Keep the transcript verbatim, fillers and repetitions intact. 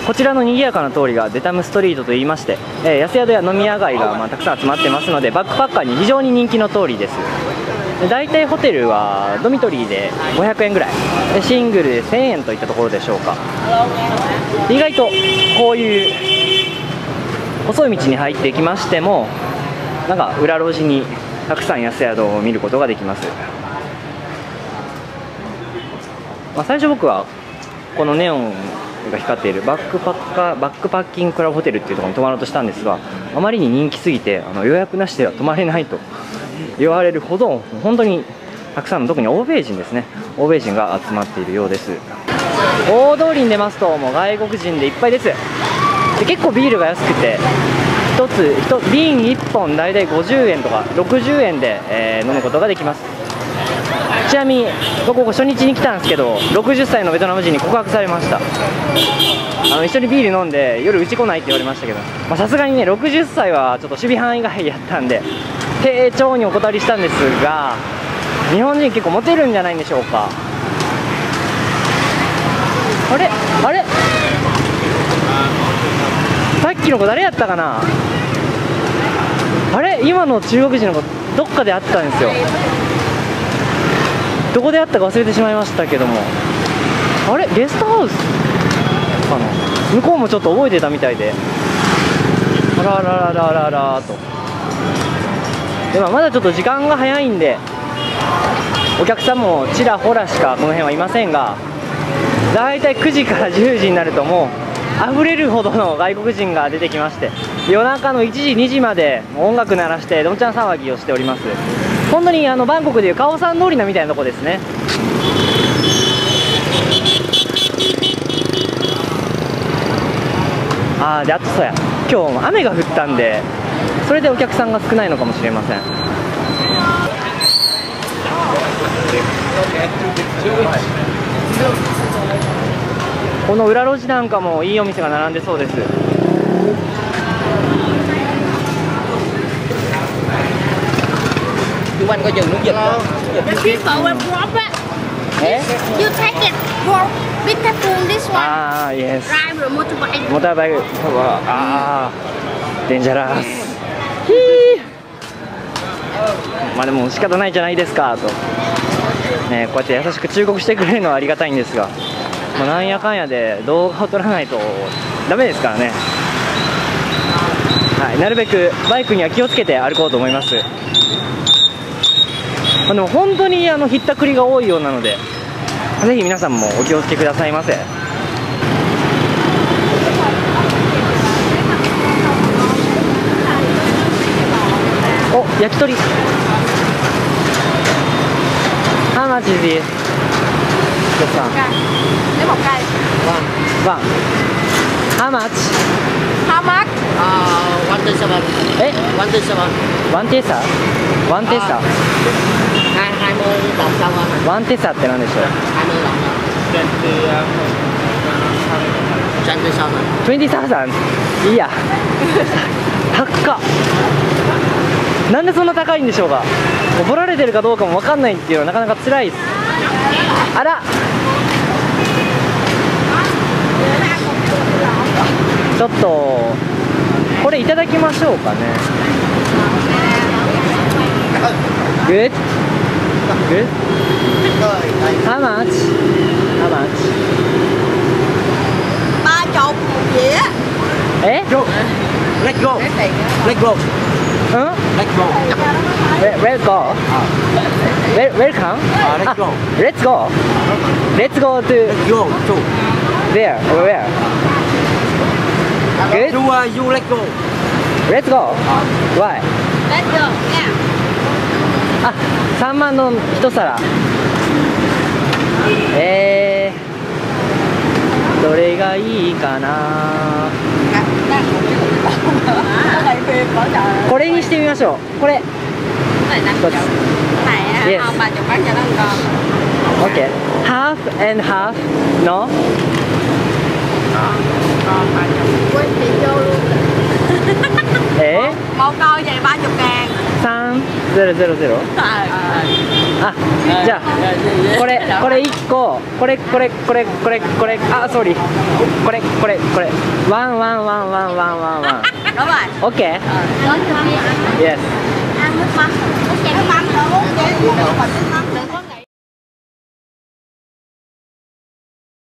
こちらの賑やかな通りがデタムストリートといいまして、えー、安宿や飲み屋街がまあたくさん集まってますので、バックパッカーに非常に人気の通りです。だいたいホテルはドミトリーでごひゃくえんぐらい、シングルでせんえんといったところでしょうか。意外とこういう細い道に入っていきましても、なんか裏路地にたくさん安宿を見ることができます。まあ、最初僕はこのネオンが光っているバックパッカーバックパッキングクラブホテルっていうところに泊まろうとしたんですが、あまりに人気すぎてあの予約なしでは泊まれないと言われるほど、本当にたくさんの、特に欧米人ですね、欧米人が集まっているようです。大通りに出ますともう外国人でいっぱいです。で結構ビールが安くて、ひとつ瓶いっぽん大体ごじゅうえんとかろくじゅうえんで、えー、飲むことができます。ちなみに僕ここ初日に来たんですけど、ろくじゅっさいのベトナム人に告白されました。あの一緒にビール飲んで夜うち来ないって言われましたけど、さすがにねろくじゅっさいはちょっと守備範囲外やったんで丁重にお断りしたんですが、日本人結構モテるんじゃないんでしょうか。あれあれさっきの子誰やったかな。あれ今の中国人の子どっかで会ったんですよ。どこで会ったか忘れてしまいましたけども、あれゲストハウスかな。向こうもちょっと覚えてたみたいで、あららららららと。でもまだちょっと時間が早いんでお客さんもちらほらしかこの辺はいませんが、だいたいくじからじゅうじになるともう溢れるほどの外国人が出てきまして、夜中のいちじにじまで音楽鳴らしてどんちゃん騒ぎをしております。本当にあのバンコクでいうカオサン通りなみたいなとこですね。あーであとそうや、今日雨が降ったんでそれでお客さんが少ないのかもしれません。この裏路地なんかもいいお店が並んでそうです。 Anh có dừng nước dịch không? People will drop it. You take it. Go. Be careful this one. Ah, yes. Drive the motorbike. Motorbike. Ah, dangerous. まあでも仕方ないじゃないですかと。ね、こうやって優しく忠告してくれるのはありがたいんですが、まあ、なんやかんやで動画を撮らないとダメですからね。はい、なるべくバイクには気をつけて歩こうと思います。まあ、でも本当にあのひったくりが多いようなので、ぜひ皆さんもお気をつけくださいませ。お、焼き鳥。How much is this? This one. Lấy một cây. Vâng. How much? How much? Uh, one thirty-seven. Eh? One thirty-seven. One tesa? One tesa? Hai hai mươi đồng xong rồi. One tesa って何でしょう？ Hai mươi đồng. Twenty thousand. Twenty thousand? いいや。高っ。なんでそんな高いんでしょうか。怒られてるかどうかも分かんないっていうのはなかなか辛いです。あら。ちょっとこれいただきましょうかね。Good? Good? How much? How much? Ba chục dĩa. Eh? Go. Let's go. Let's go. Huh? Let's go. Where, where go? Where, where come? Uh, let's go. Let's go. Let's go to Let's go. To. where? Over where? Good? You uh, you let's go. Let's go. Why? Let's go. Nha. あ、サンマの一皿。えー、どれがいいかな。これにしてみましょう。これ。 Này năm chục. Này á, Yes. không ba chục bán cho nó con. Okay. Half and half. No? Con ba chục. Quên tiền vô luôn. え Một coi vậy ba chục ngàn. さんゼロゼロゼロ あ、じゃあこれこれいっこ、これこれこれこれこれあ、ソーリー、これこれこれワンワンワンワンワンワンワン Đúng rồi. オッケー Nói cho biết Yes ăn nước mắm. Ok, nước mắm nữa.